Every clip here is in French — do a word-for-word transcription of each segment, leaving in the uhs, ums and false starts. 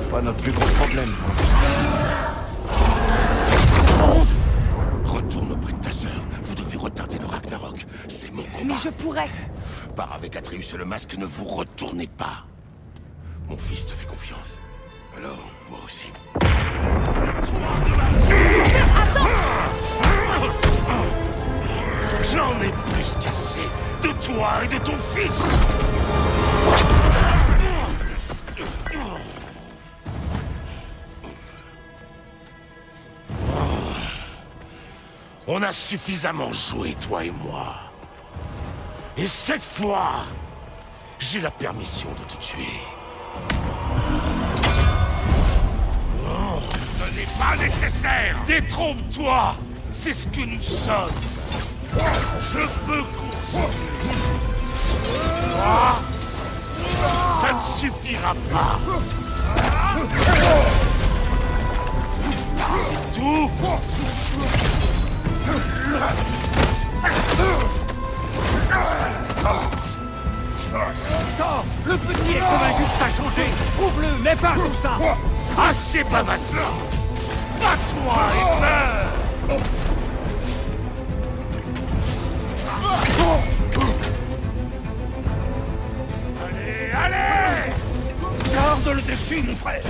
pas notre plus gros problème. Retourne auprès de ta sœur. Vous devez retarder le Ragnarok. C'est mon combat. Mais je pourrais. Pars avec Atreus et le masque, ne vous retournez pas. Mon fils te fait confiance. Alors, moi aussi. Attends! J'en ai plus qu'assez de toi et de ton fils. On a suffisamment joué, toi et moi. Et cette fois, j'ai la permission de te tuer. Oh, ce n'est pas nécessaire. Détrompe-toi. C'est ce que nous sommes. Je peux continuer. Toi, ça ne suffira pas. C'est tout. Thor, le petit est convaincu que t'as changé. Prouve-le, mets fin à tout ça. Assez bavassé. Bats-toi et meurs. Allez, allez! Garde le dessus, mon frère.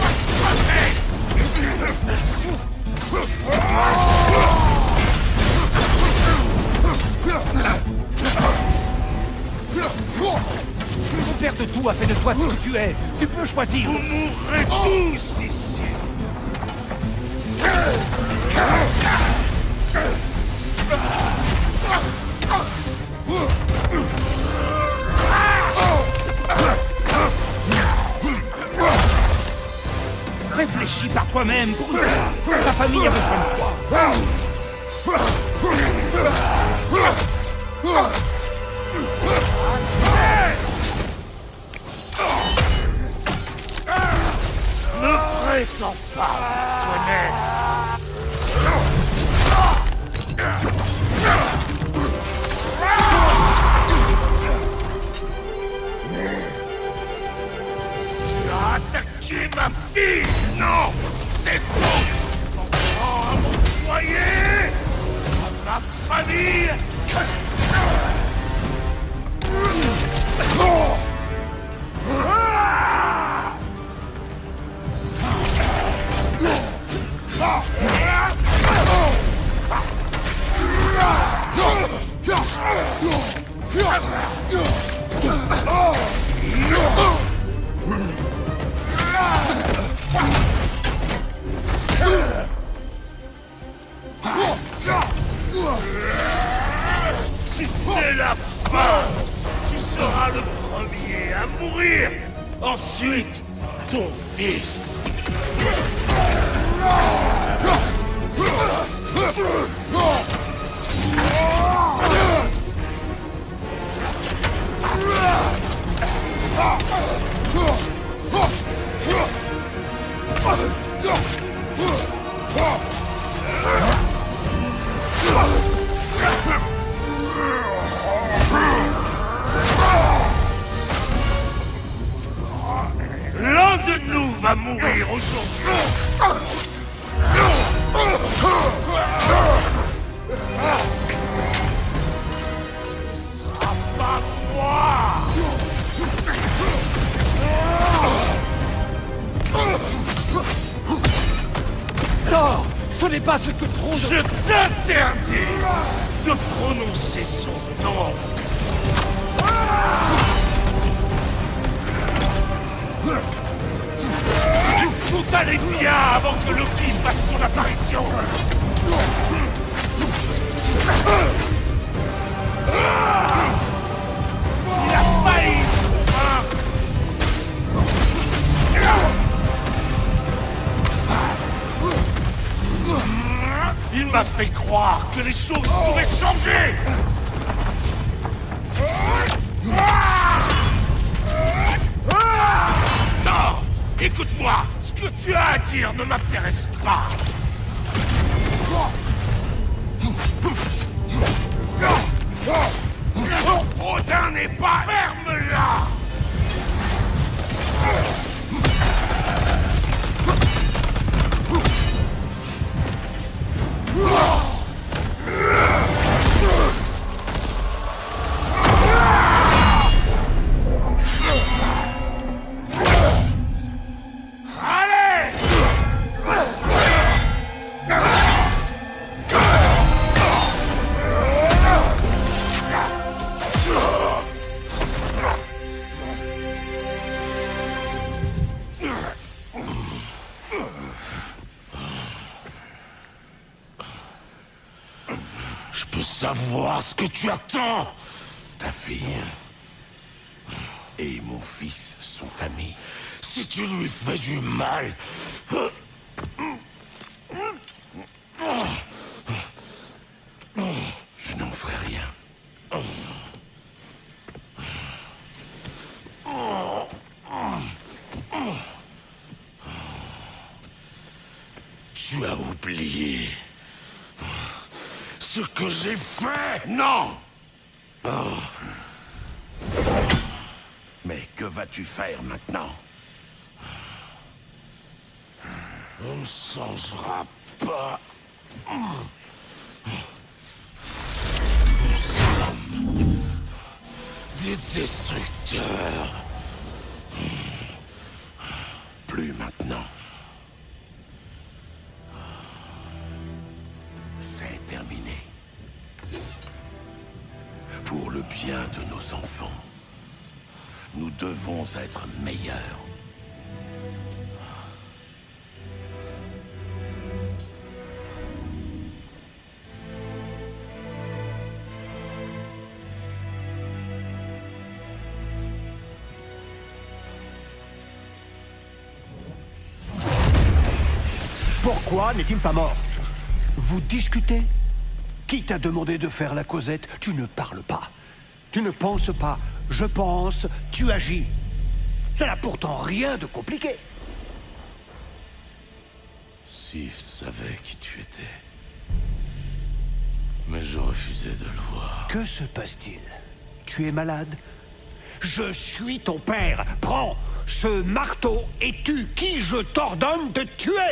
Ton père de tout a fait de toi ce que tu es. Tu peux choisir. Vous mourrez tous ici. Réfléchis par toi-même pour une fois. Ta famille a besoin de toi. Ne prétends pas me connaître. Tu as attaqué ma fille. Non, c'est faux. Encore à mon foyer, à ma famille. Si c'est la fin, tu seras le premier à mourir. Ensuite, ton fils. L'un de nous va mourir aujourd'hui. Ce sera pas moi. Thor, ce n'est pas ce que trop de... Je t'interdis de prononcer son nom. Tout allait bien avant que Loki fasse son apparition. Il a failli me convaincre. Il m'a fait croire que les choses pouvaient changer. Thor, écoute-moi. Ce que tu as à dire ne m'intéresse pas. Odin n'est pas... Ferme-la. savoir ce que tu attends. Ta fille et mon fils sont amis. Si tu lui fais du mal... je n'en ferai rien. Tu as oublié ce que j'ai fait, non? Oh. Mais que vas-tu faire maintenant? On ne changera pas. Nous sommes des destructeurs. Plus maintenant. C'est terminé. Pour le bien de nos enfants, nous devons être meilleurs. Pourquoi n'est-il pas mort? Vous discutez? Qui t'a demandé de faire la causette? Tu ne parles pas. Tu ne penses pas. Je pense, tu agis. Ça n'a pourtant rien de compliqué. Sif savait qui tu étais. Mais je refusais de le voir. Que se passe-t-il? Tu es malade? Je suis ton père. Prends ce marteau et tue qui je t'ordonne de tuer.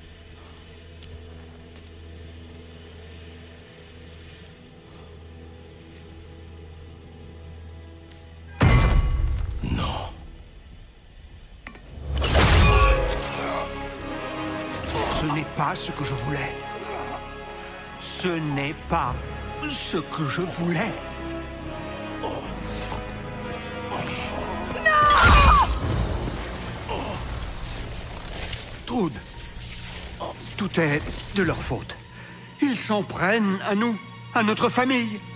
Ce n'est pas ce que je voulais. Ce n'est pas ce que je voulais. Non! Trude, tout est de leur faute. Ils s'en prennent à nous, à notre famille.